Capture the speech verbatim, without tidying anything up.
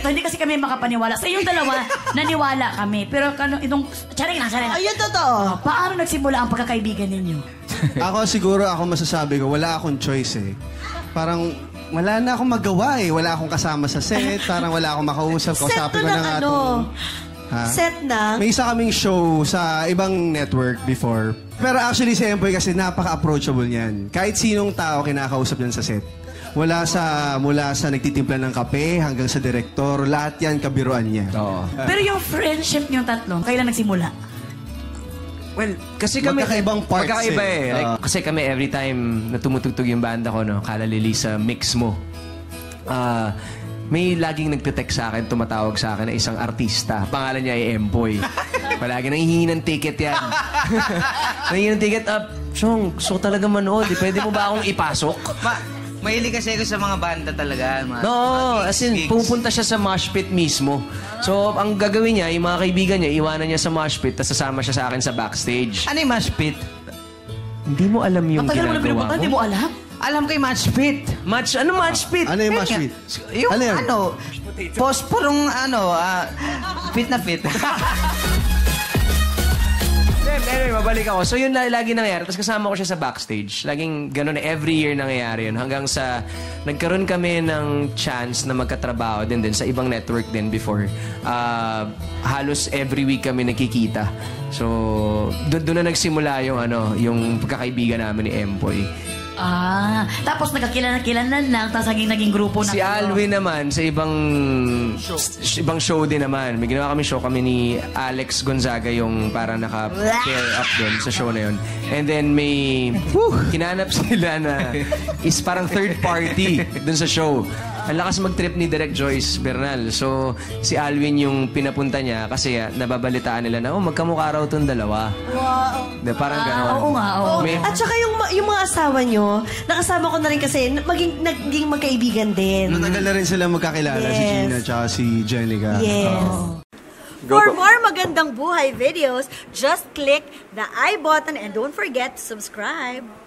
ito, hindi kasi kami makapaniwala. Sa yung dalawa, naniwala kami. Pero kano, itong, charing na, charing na. Ayun, totoo. Paano nagsimula ang pagkakaibigan ninyo? Ako siguro, ako masasabi ko, wala akong choice eh. Parang, wala na akong magawa eh. Wala akong kasama sa set. Parang wala akong makausap. Kausapin ko na nga ano? Ha? Set na? May isa kaming show sa ibang network before. Pero actually, si Empoy kasi napaka-approachable niyan. Kahit sinong tao kinakausap niyan sa set. Mula sa, mula sa nagtitimpla ng kape hanggang sa direktor, lahat yan kabiruan niya. Oo. Pero yung friendship niyong tatlo, kailan nagsimula? Well, kasi kami... Magkakaibang parts Magkakaiba eh. eh. Like, uh, kasi kami every time na tumutugtog yung banda ko, no, kalalili sa mix mo, ah... Uh, may laging nagte-text sa akin, tumatawag sa akin na isang artista. Pangalan niya ay Empoy. Palagi nanghihingi ng ticket yan. Nanghihingi ng ticket, up. Uh, Chong, gusto ko talaga manood. Pwede mo ba akong ipasok? Ma Mahilig kasi ako sa mga banda talaga. Mga, no, mga as in, gigs. pupunta siya sa mosh pit mismo. So, ang gagawin niya, yung mga kaibigan niya, iwanan niya sa mosh pit, tapos sasama siya sa akin sa backstage. Ano yung mosh pit? Hindi mo alam yung Matagal mo na ginagawa binubutan, ko? hindi mo alam? Alam ko yung mosh pit. Match, ano match pit? Ano yung match pit? Yung Ano yun? ano, posporong ano, ah, fit na fit. Anyway, mabalik ako. So yun lagi nangyayari. Tapos kasama ko siya sa backstage. Laging ganun, every year nangyayari yun. Hanggang sa nagkaroon kami ng chance na magkatrabaho din din sa ibang network din before. Uh, halos every week kami nakikita. So doon na nagsimula yung ano, yung pagkakaibigan namin ni Empoy. Ah, tapos nagkakilala-kilala lang, tapos naging, naging grupo na. Si Alwin naman, sa ibang show. ibang show din naman. May ginawa kami show kami ni Alex Gonzaga, yung parang naka-pair up din sa show na yun. And then may whew, kinanap sila na is parang third party dun sa show. Ang lakas mag-trip ni Direk Joyce Bernal. So, si Alwin yung pinapunta niya kasi uh, nababalitaan nila na, oh, magkamukha raw itong dalawa. Wow. De, parang Ah, gano'n. oo nga, oo. May- At saka yung, yung mga asawa nyo, nakasama ko na rin kasi, maging, naging magkaibigan din. Matagal na rin sila magkakilala, Yes. si Gina at si Jenica. Yes. For more magandang buhay videos, just click the I button and don't forget to subscribe.